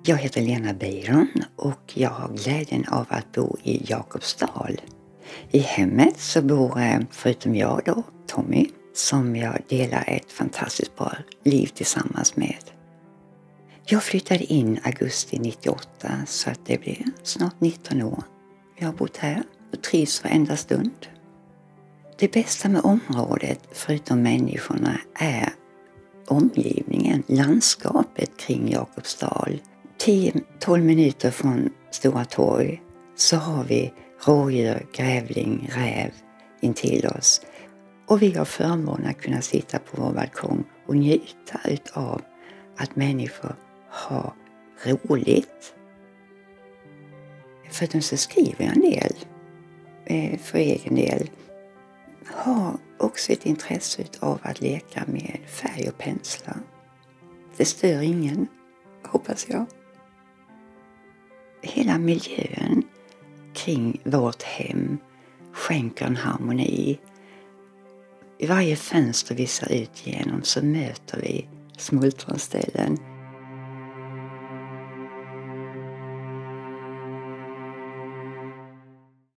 Jag heter Lena Beiron och jag har glädjen av att bo i Jakobsdal. I hemmet så bor förutom jag då, Tommy, som jag delar ett fantastiskt bra liv tillsammans med. Jag flyttade in augusti 98 så att det blir snart 19 år. Jag har bott här och trivs varenda stund. Det bästa med området, förutom människorna, är omgivningen, landskapet kring Jakobsdal. 10-12 minuter från Stora torg så har vi rådjur, grävling, räv intill oss. Och vi har förmånen att kunna sitta på vår balkong och njuta av att människor har roligt. Förutom så skriver jag en del för egen del. Har också ett intresse av att leka med färg och penslar. Det stör ingen, hoppas jag. Hela miljön kring vårt hem skänker en harmoni. I varje fönster vi ser ut genom så möter vi smultronställen.